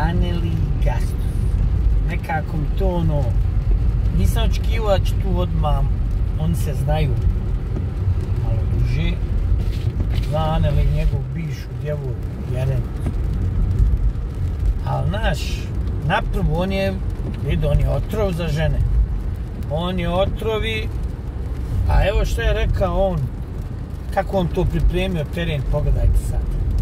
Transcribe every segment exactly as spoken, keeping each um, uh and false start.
Anneli Gastos. Nekako mi to ono, nisam očekivao da će tu odmah, oni se znaju malo duže. Zna Anneli njegov bivšu djevojku Jerenicu. Ali naš, napravo on je, vidi, on je otrov za žene. On je otrovi, a evo što je rekao on, kako on to pripremio teren, pogledajte sad.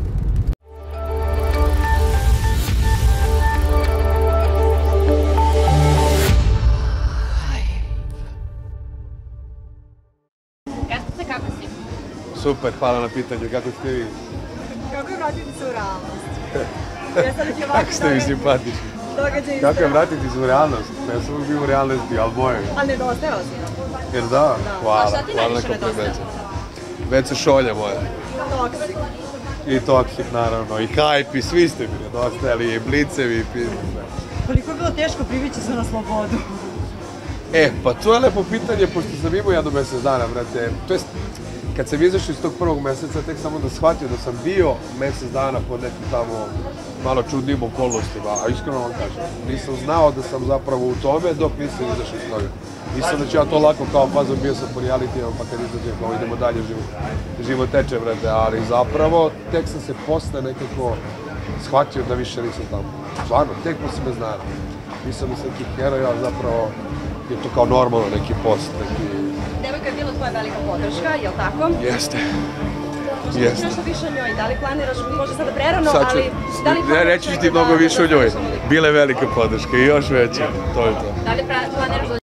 Gastoze, kako si? Super, hvala na pitanju, kako ste vi? Kako je vratiti se u realnost? Kako ste vi simpatični? Kako je vratiti se u realnost? Ja sam uvijek bio u realnosti, ali moje. Ali nedostajao si. Jer da? Hvala. A šta ti najviše nedostaje? Već se šolje moje. Toksik. I toksik, naravno. I hype, i svi ste mi nedostajali, i blicevi, i pizme. Koliko je bilo teško privići se na slobodu? E, pa to je lepo pitanje, pošto sam imao jedno mjesec dana, brate. To jest, kad sam izašao iz tog prvog mjeseca, tek sam onda shvatio da sam bio mjesec dana pod nekim tamo malo čudnim okolnostima, a iskreno vam kažem, nisam znao da sam zapravo u tome dok nisam izašao iz toga. Nisam da ću ja to lako kao fazom, bio sam po realitijama, pa kad izađem, kao idemo dalje, život, život teče, brate, ali zapravo tek sam se posle nekako shvatio da više nisam tamo. Stvarno, tek posle bez dana. Nisam mislim neki heroj, ali zapravo je to kao normalno neki post, neki... Devojka je bila tvoja velika podrška, jel tako? Jeste. Možda ćeš nešto više o njoj, da li planiraš, možda sada prerano, Sad ću, ali... Da li ne, reći ću ti mnogo više o njoj. Bila je velika podrška i još veća, to je to. Da li planiraš da...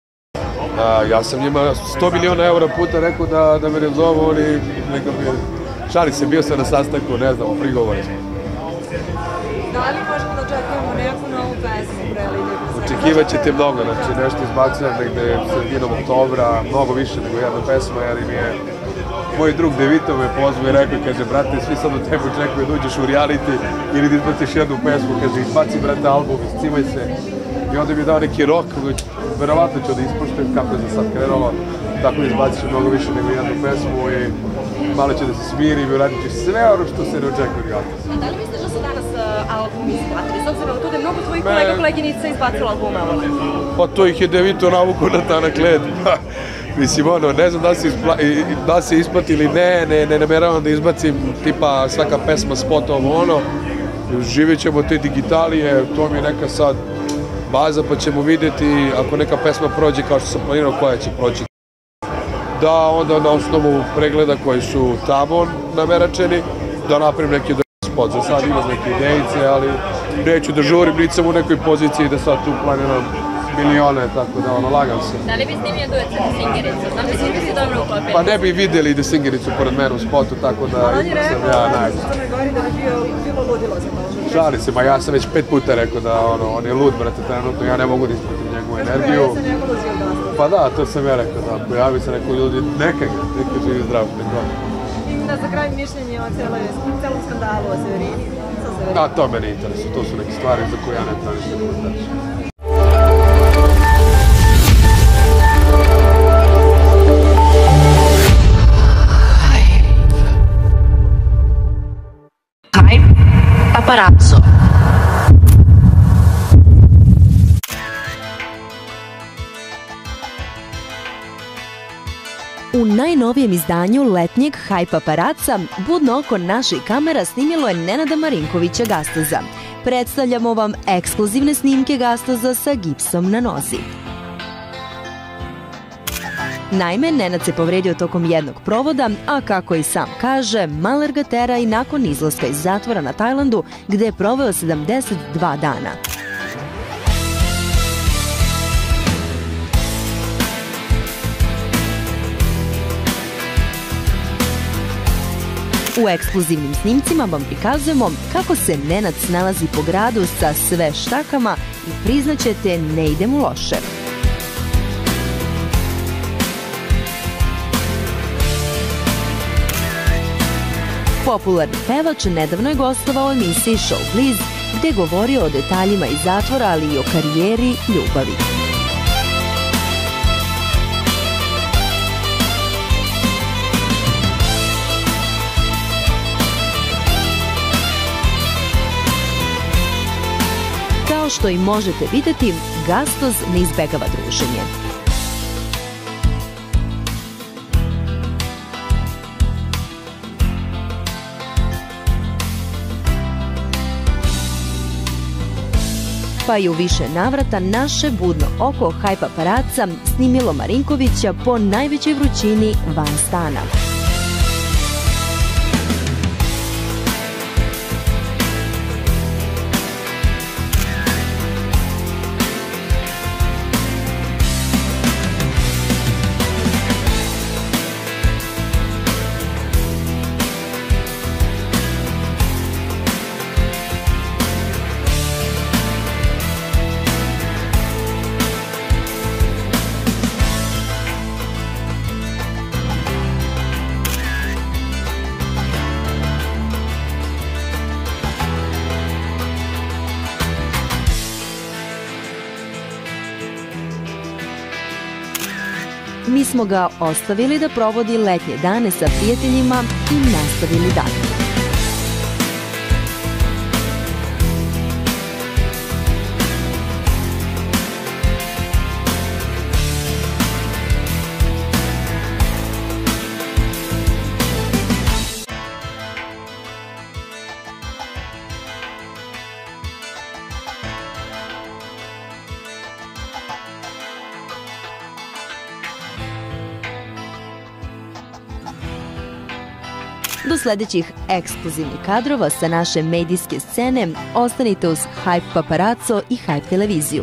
A, ja sam njima sto miliona eura puta rekao da, da me ne zovu, oni neka bi... Šali se, bio sam na sastanku, ne znam, prigovore. Da li možemo da očekujemo neku novu pesmu prelili? Očekivat ćete mnogo, znači nešto izbacujem negde sredinom oktobra, mnogo više nego jedna pesma, jer im je moj drug Devito me pozvao i rekao, kaže, brate, svi sad od tebe očekuju da uđeš u reality ili da izbaciš jednu pesmu, kaže, izbaci, brate, album, iscimaj se. I onda mi je dao neki rok, verovatno ću da ispuštujem kako je za sad krenulo, tako da izbacit ću mnogo više nego jednu pesmu i malo će da se smiri i uradit ću sve ono što se ne očekuje reality. A da li misliš da su danas album izbacili, s obzirom da tu da je mnogo tvojih kolega, koleginica izbacila albume? Pa to ih je Devito navuku na tanak led. Mislim, ono, ne znam da se, ispla, da se isplati ili ne, ne, ne nameravam da izbacim tipa svaka pesma spotom, ono. Živjet ćemo te digitalije, to mi je neka sad baza, pa ćemo vidjeti ako neka pesma prođe kao što sam planirao koja će proći. Da onda na osnovu pregleda koji su tamo nameračeni, da napravim neki spot. Za sad imam neke idejice, ali neću da žurim, niti sam u nekoj poziciji da sad tu planiram milione, tako da ono, lagam se. Da li bi snimio duet sa Singericu? Znam da si si dobro uklopili. Pa ne bi vidjeli da Singericu pored mene u spotu, tako da sam ja najbolji. On je rekao da bi bilo ludilo za to. Šali se, ma ja sam već pet puta rekao da ono, on je lud, brate, trenutno, ja ne mogu da ispratim njegovu energiju. Pa da, to sam ja rekao, da, pojavi se neko ljudi, neka ga, neka živi zdrav, neko. I da za kraj mišljenje o celom skandalu o Severini. A to me ne interesuje, to su neke stvari za koje ja ne tražim da komentariš. Paparazzo. U najnovijem izdanju letnjeg Hype Paparaca budno oko naših kamera snimilo je Nenada Marinkovića Gastoza. Predstavljamo vam ekskluzivne snimke Gastoza sa gipsom na nozi. Naime, Nenad se povredio tokom jednog provoda, a kako i sam kaže, maler ga tera i nakon izlaska iz zatvora na Tajlandu, gde je proveo sedamdeset dva dana. U ekskluzivnim snimcima vam prikazujemo kako se Nenad snalazi po gradu sa sve štakama i priznaćete, ne ide mu loše. Popularni pevač nedavno je gostovao u emisiji Showbiz, gde je govorio o detaljima iz zatvora, ali i o karijeri, ljubavi. kao što i možete videti, Gastoz ne izbegava druženje. Pa i u više navrata naše budno oko hajp paparaca snimilo Marinkovića po najvećoj vrućini van stana. Mi smo ga ostavili da provodi letnje dane sa prijateljima i nastavili dalje. Do sledećih ekskluzivnih kadrova sa naše medijske scene ostanite uz Hajp Paparaco i Hajp televiziju.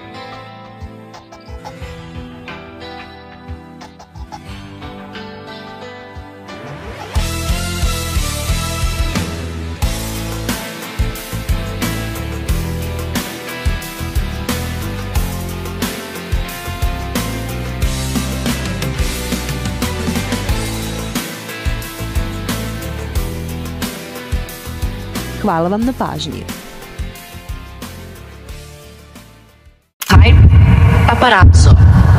Hvala vam na pažnji. Hajp Paparaco.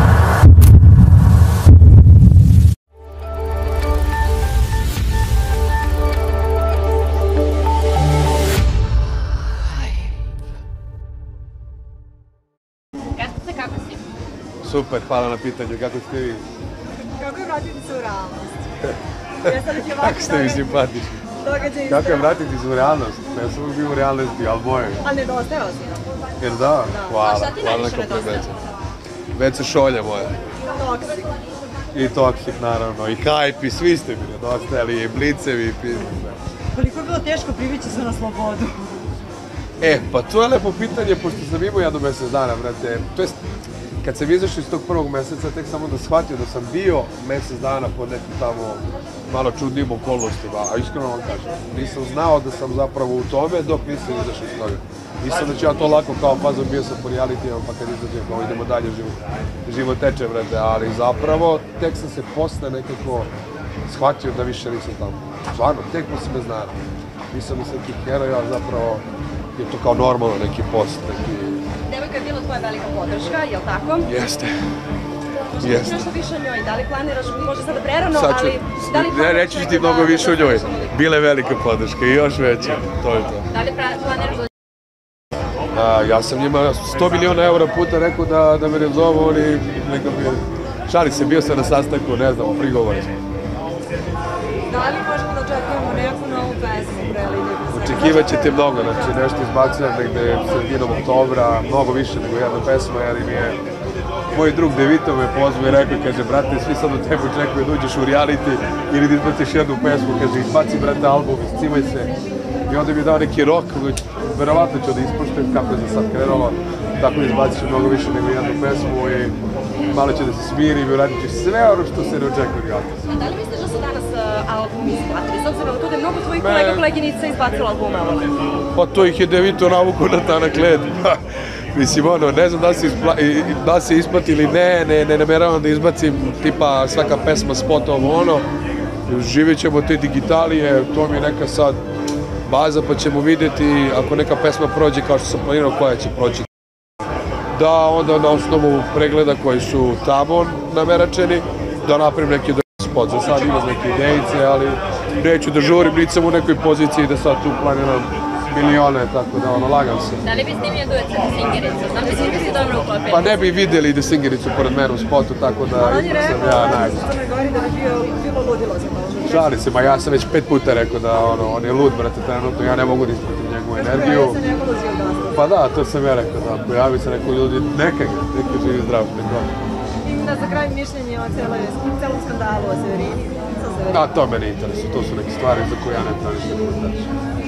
Gastoze, kako si? Super, hvala na pitanju, kako ste vi? Kako je vratiti se u realnost? Jeste li ti ovako Kako ste vi simpatični? događaj Kako je vratiti se u realnost? Ja sam uvijek bio u realnosti, ali moje. Ali nedostajao si nam. Jer da? Hvala, A šta ti hvala na najviše komplimentu. Već se šolja moja. Toksik. I Toksik naravno, i Hajp, i svi ste mi nedostajali, i Blicevi, i pizme. Koliko je bilo teško privići se na slobodu? E, pa to je lepo pitanje, pošto sam imao jedno mesec dana, brate. To jest, kad sam izašao iz tog prvog meseca, tek sam onda shvatio da sam bio mesec dana pod nekim tamo malo čudnim okolnostima, a iskreno vam kažem, nisam znao da sam zapravo u tome dok nisam izašao iz toga. Mislim da ću ja to lako kao fazom, bio sam po realitijama, pa kad izađem kao idemo dalje, život, život teče, brate, ali zapravo tek sam se posle nekako shvatio da više nisam tamo. Stvarno, tek posle me znara. Nisam mislim neki heroj, a zapravo je to kao normalno neki post, neki... Devojka je bila tvoja velika podrška, je li tako? Jeste. Možda Jeste. nešto više o njoj, da li planiraš, možda sada prerano, Sad ću, ali... Da li ne, planiraš reći ću ti negde mnogo da- više o njoj. Bila je velika podrška i još veća, to je to. Da li pra- planiraš da... A, ja sam njima sto miliona eura puta rekao da, da me ne zovu, oni neka bi... Šali se, bio sam na sastanku, ne znam, prigovori smo. Da li možemo da očekujemo neku novu pesmu pre ili neku pesmu? Očekivat ćete mnogo, znači nešto izbacujem negde sredinom oktobra, mnogo više nego jedna pesma, jer mi je moj drug Devito me pozvao i rekao, kaže, brate, svi sad od tebe očekuju da uđeš u reality ili da izbaciš jednu pesmu, kaže, izbaci, brate, album, iscimaj se. I onda mi je dao neki rok, verovatno ću da ispoštujem kako je za sad krenulo, tako da izbacit ću mnogo više nego jednu pesmu i malo će da se smirim i uradit ću sve ono što se ne očekuje od reality. A da li misliš da su danas uh, album isplatili? S obzirom na to da je mnogo tvojih kolega, koleginica izbacila albume ovo? Pa to ih je Devito navuko na tanak led. Mislim, ono, ne znam da se, ispla, da se isplati ili ne, ne, ne nameravam da izbacim tipa svaka pesma, spot, ovo ono. Živjet ćemo te digitalije, to mi je neka sad baza, pa ćemo vidjeti ako neka pesma prođe kao što sam planirao, koja će proći. Da onda na osnovu pregleda koji su tamo nameračeni, da napravim neki spot. Za sad imam neke idejice, ali neću da žurim, nisam u nekoj poziciji da sad tu planiram milione, tako da ono, lagam se. Da li bi snimio duet sa Singericu? Znam da si se dobro uklopili. Pa ne bi vidjeli da Singericu pored mene u spotu, tako da On je sam rekao ja da najbolji. u Crnoj Gori da bi bio bilo ludilo za to. Šali se, ma ja sam već pet puta rekao da ono, on je lud, brate, trenutno, ja ne mogu da ispratim njegovu energiju. Ja sam njegov uzio gasta. Pa da, to sam ja rekao, da, pojavi se neko ljudi, neka ga, neka živi zdrav, neko. I da za kraj mišljenje o celom skandalu o Severini. Da, to me ne interesuje, to su neke stvari za koje ja ne trebam ništa da kažem.